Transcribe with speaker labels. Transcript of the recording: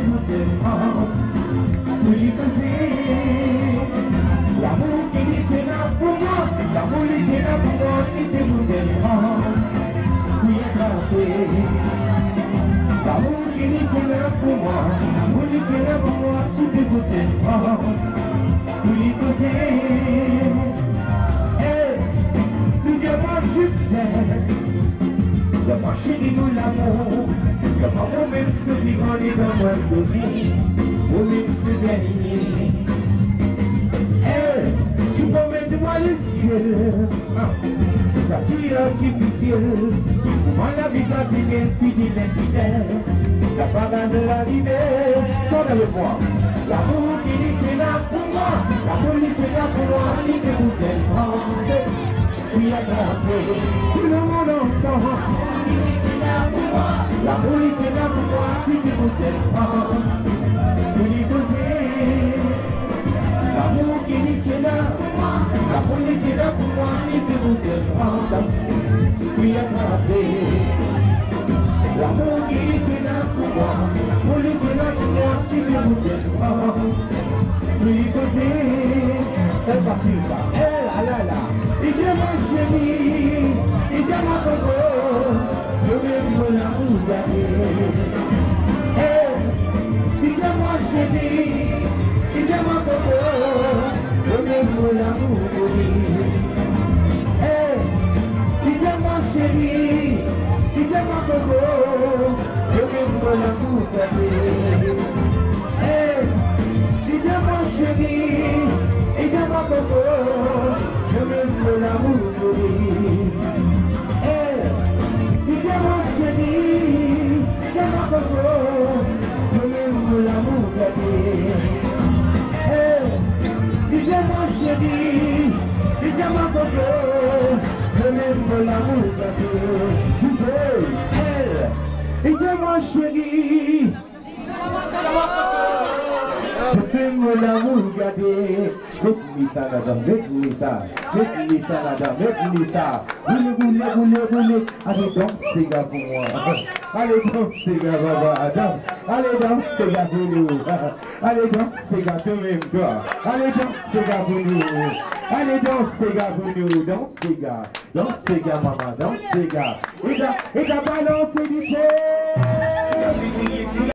Speaker 1: vous dépense. Vous lui causez. L'amour qui est là pour moi, l'amour qui est là pour moi, qui vous dépense. Vous y attrapez. L'amour qui est là pour moi, l'amour qui est là pour moi, qui vous dépense. Vous lui causez. Nous diamants chutés. Y'a pas chéri nous l'amour, y'a pas moi-même celui qu'on est dans moi de vie, moi-même ce dernier. Tu peux mettre moi les yeux, ça tue artificiel. Comment la vie quotidienne fidèle et fidèle, la parade de la vie, sonne avec moi. L'amour qui est là pour moi, l'amour qui est là pour moi, qui te vous défend. Oui, attrapé, tout le monde ensemble. L'amour est là pour moi, tu te vous dépenses. Vous lui causez. L'amour qui est là pour moi, l'amour est là pour moi, tu te vous dépenses. Oui, attrapé. L'amour qui est là pour moi, l'amour est là pour moi, tu te vous dépenses. Vous lui causez. C'est parti, ça. Ah là là. Il dit mon chéri, il dit mon coco, je vais me l'amour garder. Il dit mon chéri, il dit mon coco, je vais me l'amour garder. Il dit mon chéri, il dit mon coco, je vais me l'amour garder. Il dit mon chéri, il dit mon coco. Je m'aime l'amour de lui. Il est mon chéri, il est mon coco. Je m'aime l'amour de lui. Il est mon chéri, il est mon coco. Je m'aime l'amour de lui. Il est mon chéri. Je m'aime l'amour garder. Mettez-lui ça, madame, mettez-lui ça, mettez-lui ça, madame, mettez-lui ça. Roulez. Allez, danse, Sega pour moi. Allez, danse, Sega, papa. Allez, danse, Sega pour nous. Allez, danse, Sega, toi-même, toi. Allez, danse, Sega pour nous. Allez, danse, Sega pour nous. Danse, Sega, maman, danse, Sega. Et t'as balancé, DJ.